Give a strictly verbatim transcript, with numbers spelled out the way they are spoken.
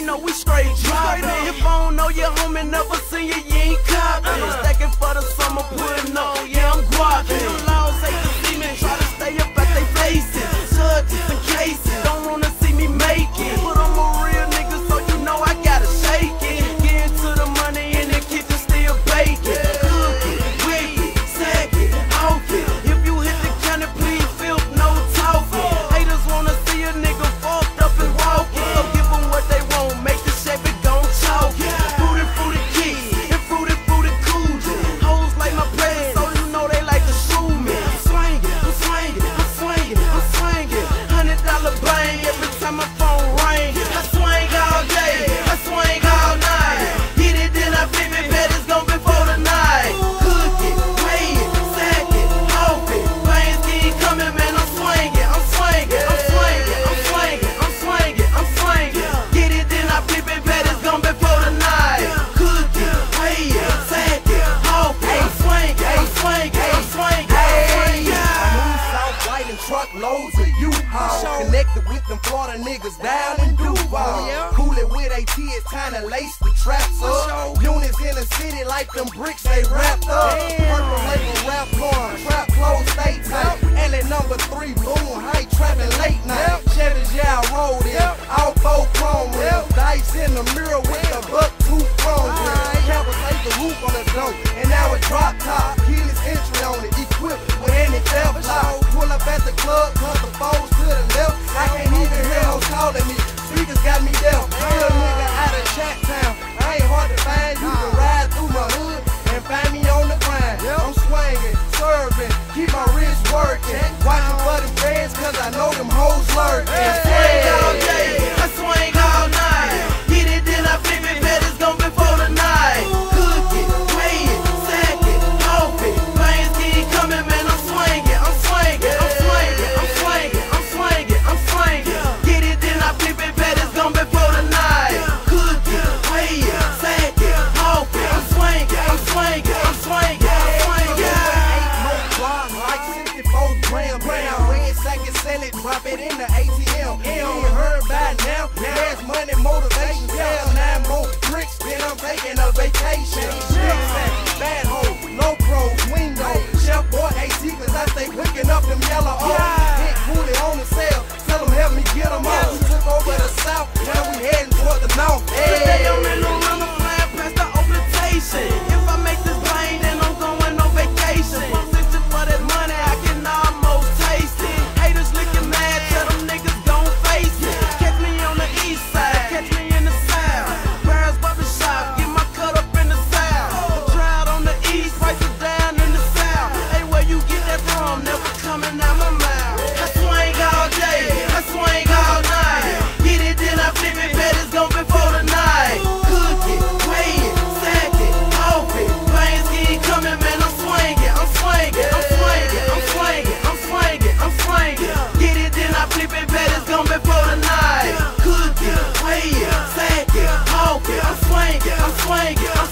know we straight driving. If I don't know your homie, never seen you, you ain't copping. Stacking for the summer, putting on, yeah, I'm guapping. Them laws hate to see me, try to stay up at they faces. Judges and cases, don't wanna see me make it. But I'm a real nigga, so you know I gotta shake it. Get into the money in the kitchen, still baking. Cook it, whip it, sack it, off it. If you hit the counter, please filth, no talking. Haters wanna see a nigga fucked up and walking. So give them what they want, make the Chevy gon' chalk it. Fruity, fruity kicks, and fruity, fruity coochie. Hoes like my bread, so you know they like to shoot me. I'm swinging, I'm swinging, I'm swinging, I'm swinging. Hundred dollar bang every time my phone ring. I swing all day, I swing all night. Hit it, then I flip it, bet it's gon' be for the night. Cook it, weigh it, sack it, off it. Bangs keep coming, man, I'm swinging, I'm swinging, I'm swinging, I'm swinging, I'm swinging, I'm swinging. Get it, then I flip it, bet it's gon' be for the night. Cook it, weigh it, sack it, off it. I'm swinging, I'm swinging, I'm swinging, I'm swinging. I move South White and truckloads of U-Haul. Connected with them Florida niggas down in Duval. Cool it with AT, it's time to lace the traps up. Units in the city like them bricks they wrapped up. Purple label rap blowing, trap clothes stay tight. L A number three, boom, high trapping late night. Chevy's yeah, I rolled in, all four chrome rims. Dice in the mirror with the buck two chrome rims. Campus laid the roof on the door, and now it drop top. Keyless entry on it, equipped with any theft lock. Pull up at the club, cause the foes to the left. I can't even hear no calling me. Speakers got me deaf. Real nigga out of Chat Town. I ain't hard to find. You can ride through my hood and find me on the grind. I'm swinging, serving, keep my wrist working. Watching for them fans, cause I know them hoes lurking. I swing all day, I swing all night. Hit it, then I flip it, bet it's gon' be for the night. Cook it, weigh it, sack it, off it. Bangs keep coming, man, I'm swinging, I'm swinging, I'm swinging, I'm swinging, I'm swinging, I'm swinging. Get it, then I flip it, bet it's gon' be for the night. Cook it, weigh it, sack it, off it. I'm swinging, I'm swinging, I'm swinging, I'm swinging. Eight more blocks, like sixty-four gram. Gram, red sack and sell it, drop it in the A T M. You ain't heard by now. There's money, motivation. Sell nine more bricks, then I'm taking a vacation. Big sack, bad hole, low pros, window. Chef boy A T, cause I stay picking up them yellow O's. Hit booty on the sale, tell them help me get them off. We took over the south, now we heading toward the north. Today I'm in the runner flying past the oblitation. If I make this plane, then I'm going on vacation. I'm searching for that money, I can almost taste it. Haters looking mad, tell them niggas gon' face it. Catch me on the east side, catch me in the south. Barrels barbershop, get my cut up in the south. The drought on the east, prices down in the south. Hey, where you get that from? Never coming out my mouth. I swing all day, I swing all night. Get it, then I flip it, bet it's gon' be for the night. Cook it, weigh it, sack it, off it. Bangs keep coming, man, I'm swinging, I'm swinging, I'm swinging, I'm swinging, I'm swinging, I'm swinging. Get it, then I flip it, bet it's gon' be for the night. Cook it, weigh it, sack it, off it. I'm swinging, I'm swinging, I'm